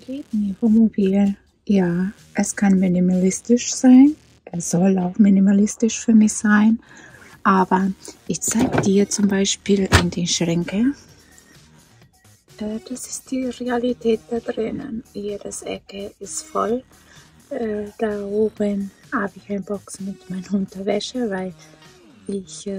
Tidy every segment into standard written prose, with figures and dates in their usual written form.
Leben im Wohnmobil. Ja, es kann minimalistisch sein. Es soll auch minimalistisch für mich sein. Aber ich zeige dir zum Beispiel in den Schränken. Das ist die Realität da drinnen. Jedes Ecke ist voll. Da oben habe ich eine Box mit meiner Unterwäsche, weil ich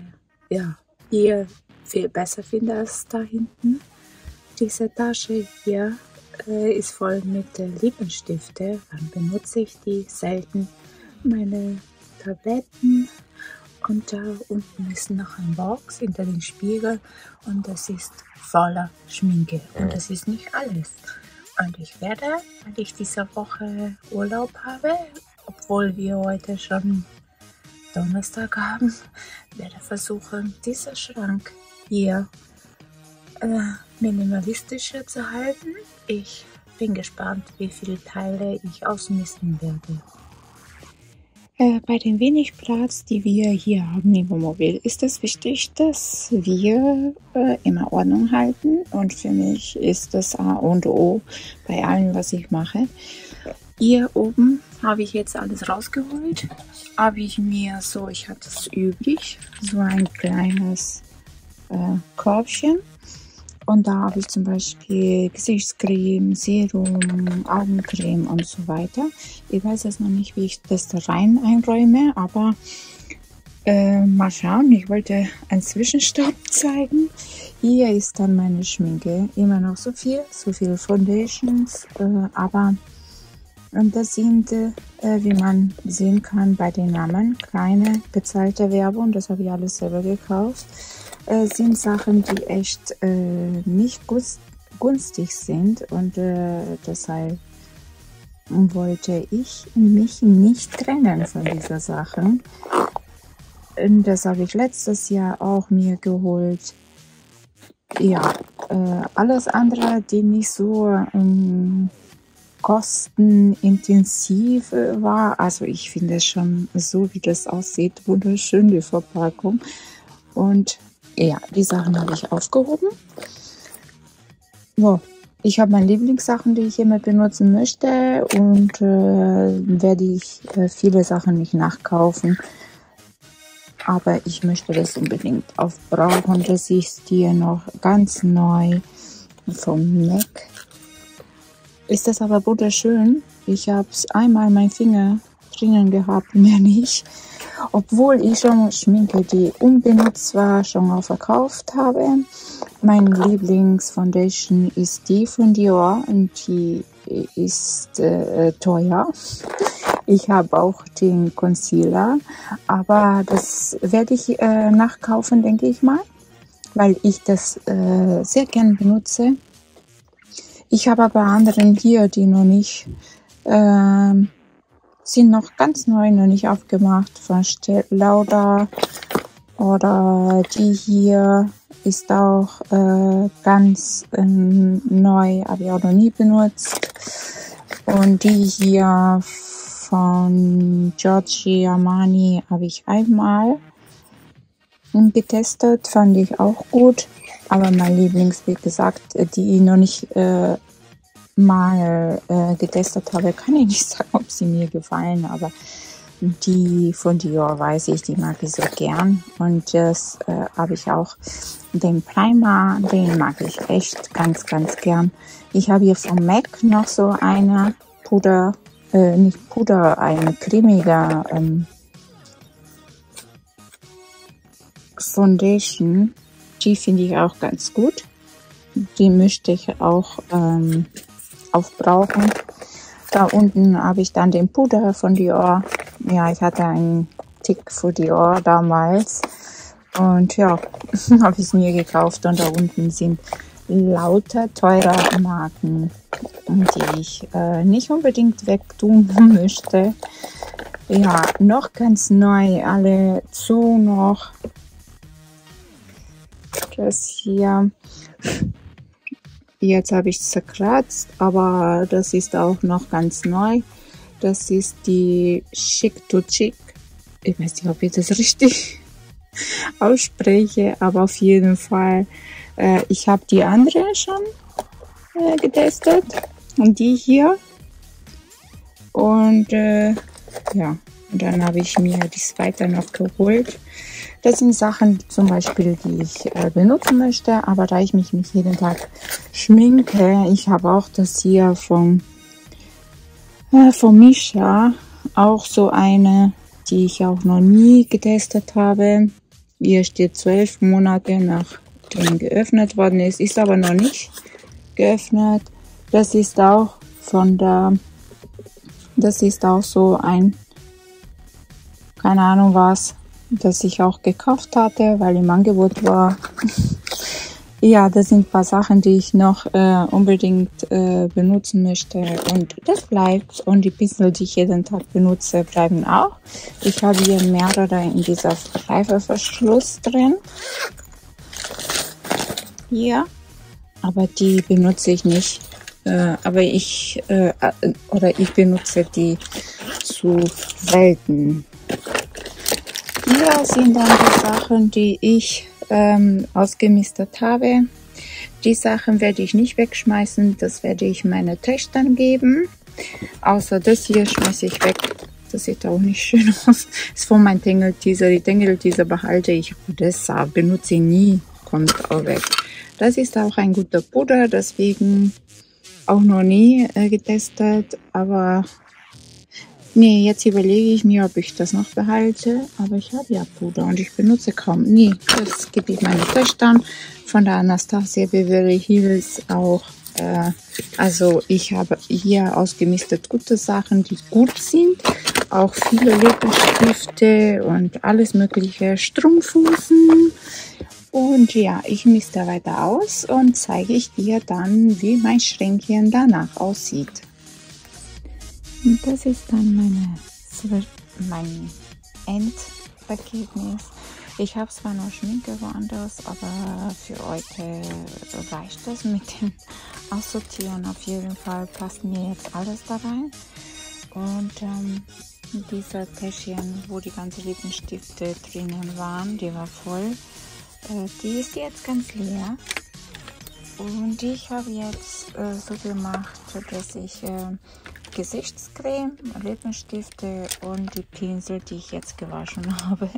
hier viel besser finde als da hinten. Diese Tasche hier ist voll mit Lippenstifte. Dann benutze ich die selten. Meine Tabletten. Und da unten ist noch ein Box hinter dem Spiegel und das ist voller Schminke. Und das ist nicht alles. Und ich werde, weil ich diese Woche Urlaub habe, obwohl wir heute schon Donnerstag haben, werde versuchen, diesen Schrank hier minimalistischer zu halten. Ich bin gespannt, wie viele Teile ich ausmisten werde. Bei dem wenig Platz, die wir hier haben im Wohnmobil, ist es wichtig, dass wir immer Ordnung halten. Und für mich ist das A und O bei allem, was ich mache. Hier oben habe ich jetzt alles rausgeholt. Habe ich mir so, ich hatte es übrig, so ein kleines Körbchen. Und da habe ich zum Beispiel Gesichtscreme, Serum, Augencreme und so weiter. Ich weiß jetzt noch nicht, wie ich das da rein einräume, aber mal schauen. Ich wollte einen Zwischenstopp zeigen. Hier ist dann meine Schminke. Immer noch so viel Foundations, aber das sind, wie man sehen kann bei den Namen, keine bezahlte Werbung. Das habe ich alles selber gekauft. Sind Sachen, die echt nicht günstig sind und deshalb wollte ich mich nicht trennen von dieser Sachen. Und das habe ich letztes Jahr auch mir geholt. Ja, alles andere, die nicht so kostenintensiv war. Also ich finde es schon so, wie das aussieht, wunderschön, die Verpackung. Und ja, die Sachen habe ich aufgehoben. So, ich habe meine Lieblingssachen, die ich immer benutzen möchte und werde ich viele Sachen nicht nachkaufen. Aber ich möchte das unbedingt aufbrauchen. Das ist hier noch ganz neu vom MAC. Ist das aber wunderschön. Ich habe es einmal meinen Finger drinnen gehabt, mehr nicht. Obwohl ich schon Schminke, die unbenutzt war, schon auch verkauft habe. Mein Lieblingsfoundation ist die von Dior und die ist teuer. Ich habe auch den Concealer, aber das werde ich nachkaufen, denke ich mal, weil ich das sehr gern benutze. Ich habe aber anderen hier, die noch nicht sind noch ganz neu, noch nicht aufgemacht, von Estée Lauder, oder die hier ist auch ganz neu, habe ich auch noch nie benutzt, und die hier von Giorgio Armani habe ich einmal getestet, fand ich auch gut, aber mein Lieblings, wie gesagt, die ich noch nicht mal getestet habe, kann ich nicht sagen, ob sie mir gefallen, aber die von Dior weiß ich, die mag ich so gern, und das habe ich auch. Den Primer, den mag ich echt ganz, ganz gern. Ich habe hier vom MAC noch so eine Puder, nicht Puder, ein cremiger Foundation, die finde ich auch ganz gut. Die möchte ich auch aufbrauchen. Da unten habe ich dann den Puder von Dior. Ja, ich hatte einen Tick für Dior damals. Und ja, habe ich es mir gekauft. Und da unten sind lauter teure Marken, die ich nicht unbedingt wegtun möchte. Ja, noch ganz neu, alle zu noch. Das hier. Jetzt habe ich es zerkratzt, aber das ist auch noch ganz neu. Das ist die Chic to Chic. Ich weiß nicht, ob ich das richtig ausspreche, aber auf jeden Fall, ich habe die andere schon getestet. Und die hier. Und ja, und dann habe ich mir die zweite noch geholt. Das sind Sachen zum Beispiel, die ich benutzen möchte, aber da ich mich nicht jeden Tag schminke, ich habe auch das hier von Misha, auch so eine, die ich auch noch nie getestet habe. Hier steht 12 Monate nachdem geöffnet worden ist, ist aber noch nicht geöffnet. Das ist auch das ist auch so ein, keine Ahnung was, das ich auch gekauft hatte, weil im Angebot war. Ja, das sind ein paar Sachen, die ich noch unbedingt benutzen möchte, und das bleibt. Und die Pinsel, die ich jeden Tag benutze, bleiben auch. Ich habe hier mehrere in dieser Reifeverschluss drin. Hier, aber die benutze ich nicht. Aber ich benutze die zu selten. Hier sind dann die Sachen, die ich ausgemistet habe. Die Sachen werde ich nicht wegschmeißen, das werde ich meinen Töchtern geben. Außer das hier schmeiße ich weg. Das sieht auch nicht schön aus. Das ist von meinem Tengelteaser. Die Tengelteaser behalte ich, aber das benutze ich nie. Kommt auch weg. Das ist auch ein guter Puder, deswegen auch noch nie getestet. Aber nee, jetzt überlege ich mir, ob ich das noch behalte. Aber ich habe ja Puder und ich benutze kaum nie. Das gebe ich meinen Töchtern. Von der Anastasia Beverly Hills auch. Also ich habe hier ausgemistet gute Sachen, die gut sind. Auch viele Lipenstifte und alles mögliche, Strumpfhosen. Und ja, ich misste weiter aus und zeige ich dir dann, wie mein Schränkchen danach aussieht. Und das ist dann mein Endergebnis. Ich habe zwar noch Schminke woanders, aber für heute reicht das mit dem Aussortieren. Auf jeden Fall passt mir jetzt alles da rein. Und dieser Täschchen, wo die ganzen Lippenstifte drinnen waren, die war voll. Die ist jetzt ganz leer. Und ich habe jetzt so gemacht, dass ich Gesichtscreme, Lippenstifte und die Pinsel, die ich jetzt gewaschen habe.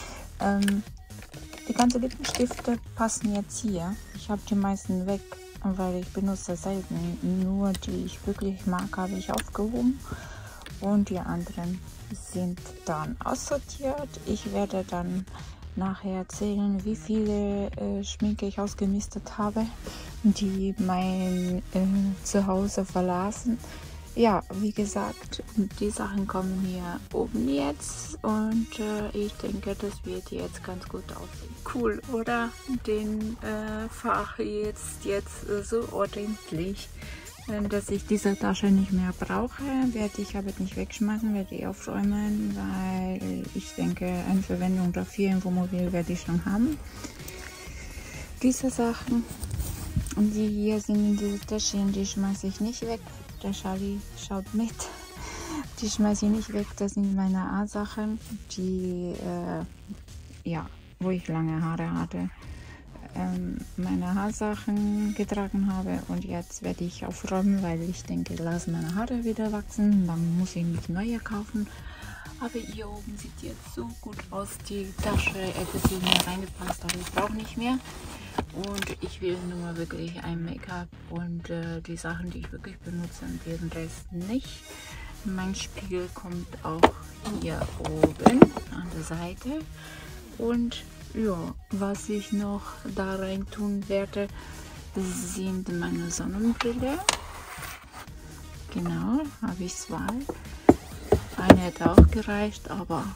Die ganzen Lippenstifte passen jetzt hier. Ich habe die meisten weg, weil ich benutze selten. Nur die ich wirklich mag, habe ich aufgehoben. Und die anderen sind dann aussortiert. Ich werde dann nachher erzählen, wie viele Schminke ich ausgemistet habe, die mein Zuhause verlassen. Ja, wie gesagt, die Sachen kommen hier oben jetzt und ich denke, das wird jetzt ganz gut aussehen. Cool, oder? Den Fach jetzt so ordentlich, dass ich diese Tasche nicht mehr brauche, werde ich aber nicht wegschmeißen, werde ich aufräumen, weil ich denke, eine Verwendung dafür im Wohnmobil werde ich schon haben. Diese Sachen, und die hier sind in diese Täschchen, die schmeiße ich nicht weg. Der Charlie schaut mit. Die schmeiße ich nicht weg, das sind meine A-Sachen, die, ja, wo ich lange Haare hatte. Meine Haarsachen getragen habe, und jetzt werde ich aufräumen, weil ich denke, lassen meine Haare wieder wachsen, dann muss ich mich neue kaufen. Aber hier oben sieht jetzt so gut aus, die Tasche hätte sie mir reingepasst, aber ich brauche nicht mehr. Und ich will nur wirklich ein Make-up und die Sachen, die ich wirklich benutze, und den Rest nicht. Mein Spiegel kommt auch hier oben an der Seite. Und ja, was ich noch da rein tun werde, sind meine Sonnenbrille. Genau, habe ich zwei. Eine hätte auch gereicht, aber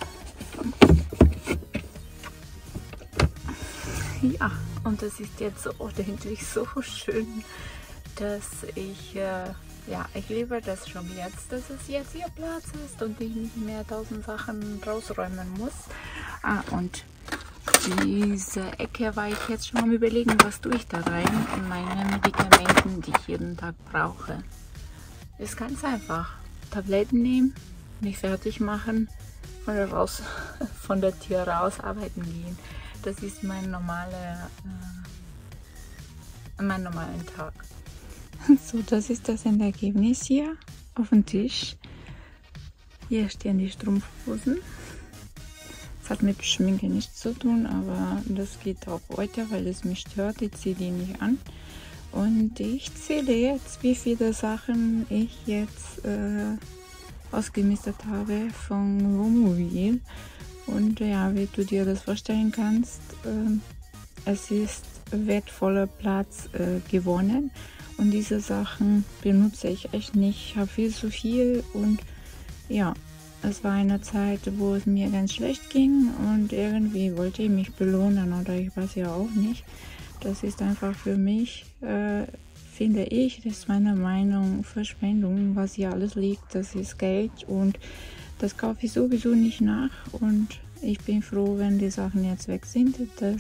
ja, und das ist jetzt so ordentlich, so schön, dass ich, ja, ich liebe das schon jetzt, dass es jetzt hier Platz ist und ich nicht mehr 1000 Sachen rausräumen muss. Und diese Ecke war ich jetzt schon am Überlegen, was tue ich da rein in meine Medikamenten, die ich jeden Tag brauche. Ist ganz einfach. Tabletten nehmen, mich fertig machen, von der Tür raus arbeiten gehen. Das ist mein normalen Tag. So, das ist das Endergebnis hier auf dem Tisch. Hier stehen die Strumpfhosen. Das hat mit Schminke nichts zu tun, aber das geht auch heute, weil es mich stört. Ich ziehe die nicht an. Und ich zähle jetzt, wie viele Sachen ich jetzt ausgemistet habe von Wohnmobil. Und ja, wie du dir das vorstellen kannst, es ist wertvoller Platz gewonnen. Und diese Sachen benutze ich echt nicht. Ich habe viel zu viel und ja, es war eine Zeit, wo es mir ganz schlecht ging und irgendwie wollte ich mich belohnen oder ich weiß ja auch nicht. Das ist einfach für mich, finde ich, das ist meine Meinung, Verschwendung, was hier alles liegt, das ist Geld und das kaufe ich sowieso nicht nach und ich bin froh, wenn die Sachen jetzt weg sind.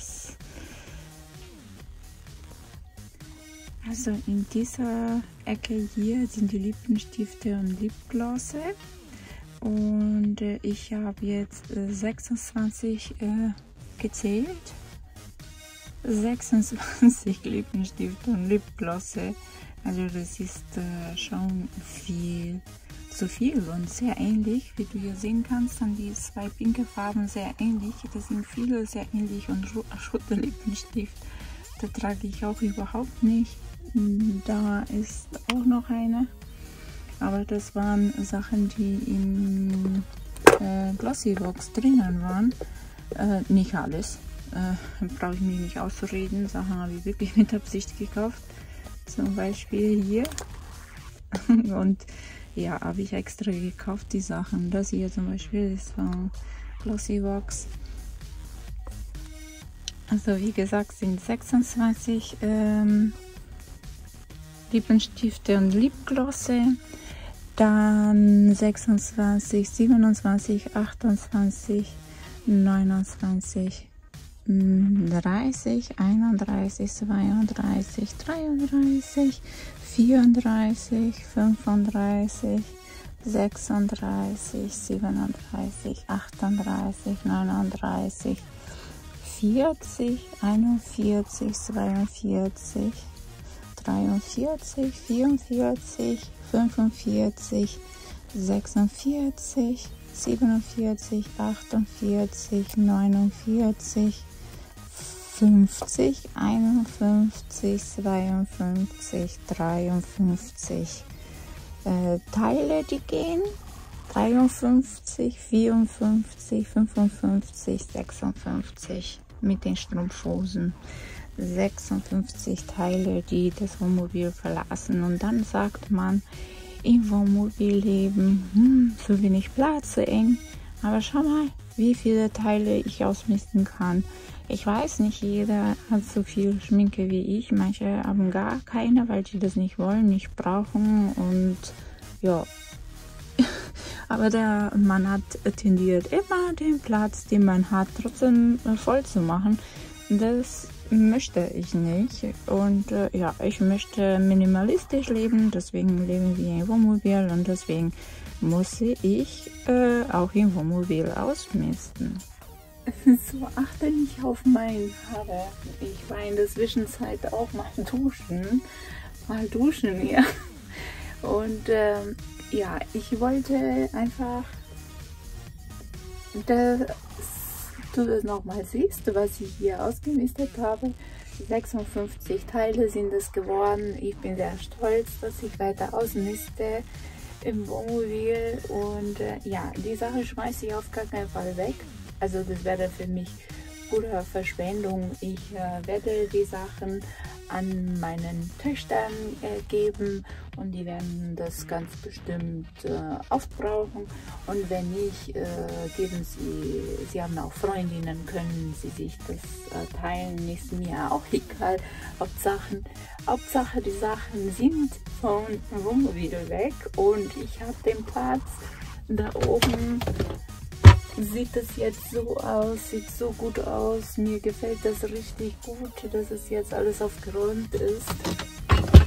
Also in dieser Ecke hier sind die Lippenstifte und Lipglosse und ich habe jetzt 26 gezählt. 26 Lippenstifte und Lipglosse, also das ist schon viel zu viel und sehr ähnlich, wie du hier sehen kannst, an die zwei pinke Farben sehr ähnlich, das sind viele sehr ähnlich und roter Lippenstift, da trage ich auch überhaupt nicht. Da ist auch noch eine, aber das waren Sachen, die in Glossybox drinnen waren, nicht alles. Brauche ich mich nicht auszureden, Sachen habe ich wirklich mit Absicht gekauft, zum Beispiel hier und ja, habe ich extra gekauft die Sachen, das hier zum Beispiel ist von Glossybox. Also wie gesagt sind 26 Lippenstifte und Lipglosse, dann 26, 27, 28, 29, 30, 31, 32, 33, 34, 35, 36, 37, 38, 39, 40, 41, 42, 43, 44, 45, 46, 47, 48, 49, 50, 51, 52, 53 Teile, die gehen. 53, 54, 55, 56 mit den Strumpfhosen. 56 Teile, die das Wohnmobil verlassen. Und dann sagt man, im Wohnmobil leben, so wenig Platz, so eng. Aber schau mal, wie viele Teile ich ausmisten kann. Ich weiß, nicht jeder hat so viel Schminke wie ich. Manche haben gar keine, weil die das nicht wollen, nicht brauchen. Und ja, aber der Mann hat tendiert immer den Platz, den man hat, trotzdem voll zu machen. Das möchte ich nicht. Und ja, ich möchte minimalistisch leben, deswegen leben wir im Wohnmobil und deswegen muss ich auch im Wohnmobil ausmisten. So, achte nicht auf meine Haare. Ich war in der Zwischenzeit auch mal duschen, ja. Und ja, ich wollte einfach, dass du das nochmal siehst, was ich hier ausgemistet habe. 56 Teile sind es geworden. Ich bin sehr stolz, dass ich weiter ausmiste im Wohnmobil. Und ja, die Sache schmeiße ich auf gar keinen Fall weg. Also das wäre für mich pure Verschwendung. Ich werde die Sachen an meinen Töchtern geben und die werden das ganz bestimmt aufbrauchen. Und wenn nicht, geben sie haben auch Freundinnen, können sie sich das teilen, ist mir auch egal. Hauptsache die Sachen sind vom Wohnmobil weg und ich habe den Platz da oben. Sieht es jetzt so aus, sieht so gut aus, mir gefällt das richtig gut, dass es jetzt alles aufgeräumt ist. Und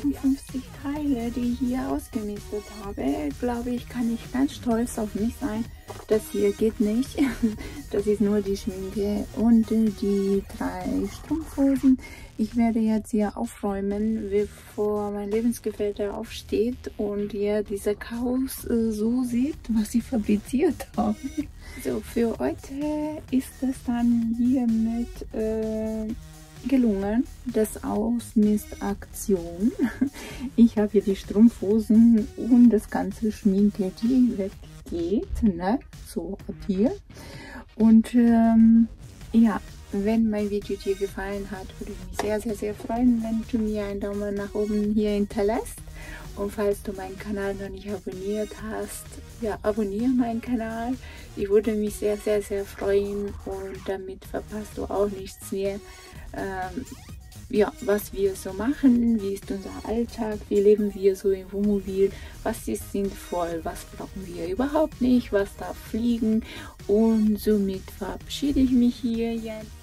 58 Teile, die ich hier ausgemistet habe, glaube ich, kann ich ganz stolz auf mich sein. Das hier geht nicht. Das ist nur die Schminke und die 3 Strumpfhosen. Ich werde jetzt hier aufräumen, bevor mein Lebensgefährte aufsteht und hier dieser Chaos so sieht, was ich fabriziert habe. So, für heute ist es dann hiermit gelungen, das Ausmistaktion. Ich habe hier die Strumpfhosen und das ganze Schminke, die weggeht, ne? So hier. Und ja, wenn mein Video dir gefallen hat, würde ich mich sehr, sehr, sehr freuen, wenn du mir einen Daumen nach oben hier hinterlässt. Und falls du meinen Kanal noch nicht abonniert hast, ja, abonniere meinen Kanal. Ich würde mich sehr, sehr, sehr freuen und damit verpasst du auch nichts mehr. Ja, was wir so machen, wie ist unser Alltag, wie leben wir so im Wohnmobil, was ist sinnvoll, was brauchen wir überhaupt nicht, was darf fliegen. Und somit verabschiede ich mich hier jetzt.